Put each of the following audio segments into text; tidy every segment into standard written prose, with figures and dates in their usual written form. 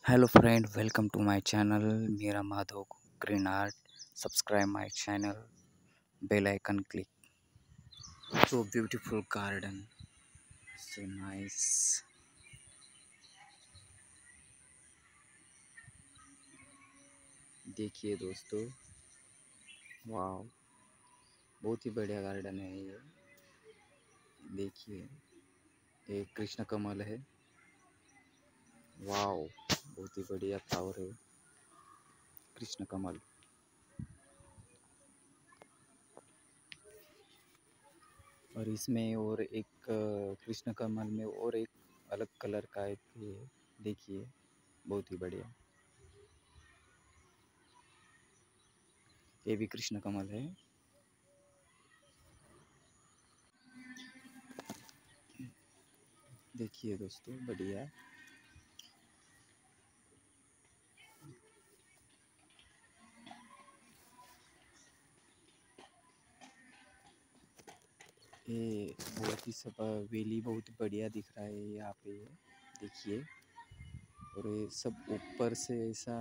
Hello friend, welcome to my channel. मेरा Madhav green art. Subscribe my channel, bell icon click. So beautiful garden, so nice. देखिए दोस्तों, वाह, बहुत ही बढ़िया garden है ये। देखिए, एक कृष्ण कमल है। वाह, बहुत ही बढ़िया फ्लावर है कृष्ण कमल। और इसमें और एक कृष्ण कमल में और एक अलग कलर का एक ये, देखिए, बहुत ही बढ़िया। ये भी कृष्ण कमल है। देखिए दोस्तों, बढ़िया। ये बहुत ही सब वेली बहुत बढ़िया दिख रहा है यहाँ पे, देखिए। और ये सब ऊपर से ऐसा,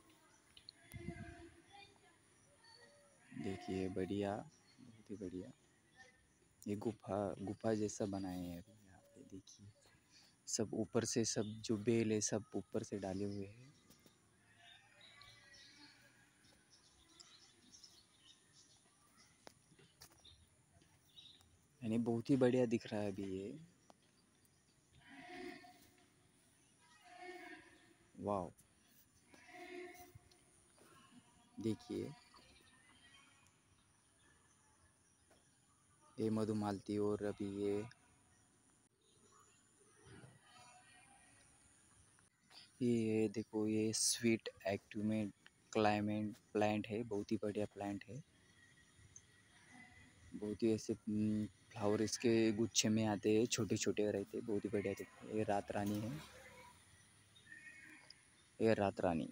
देखिए, बढ़िया, बहुत ही बढ़िया। ये गुफा गुफा जैसा बनाए हैं अभी यहाँ पे, देखिए। सब ऊपर से, सब जो बेल है सब ऊपर से डाले हुए हैं। यानी बहुत ही बढ़िया दिख रहा है अभी ये। वाह, देखिए, ये मधुमालती। और अभी ये देखो, ये स्वीट एक्टिवेट क्लाइमेट प्लांट है, बहुत ही बढ़िया प्लांट है। बहुत ही ऐसे फ्लावर इसके गुच्छे में आते हैं, छोटे छोटे रहते हैं, बहुत ही बढ़िया दिखते हैं। ये रात रानी है, ये रात रानी।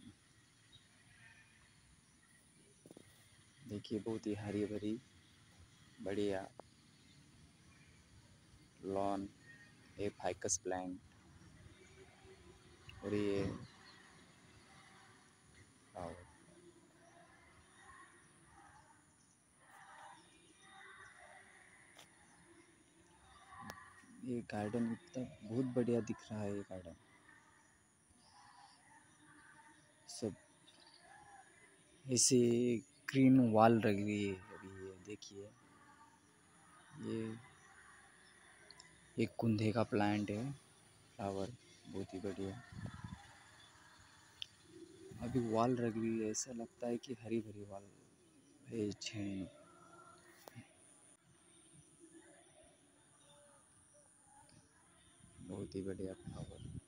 देखिए, बहुत ही हरी भरी बढ़िया लॉन, ये फाइकस प्लांट। और ये फ्लावर। ये गार्डन इतना बहुत बढ़िया दिख रहा है, ये गार्डन सब ऐसे ग्रीन वॉल लगी हुई है अभी। ये देखिए, ये एक कुंदे का प्लांट है, फ्लावर, बहुत ही बढ़िया। अभी वॉल लगी हुई है, ऐसा लगता है कि हरी भरी वॉल है। बहुत ही बढ़िया फ्लावर।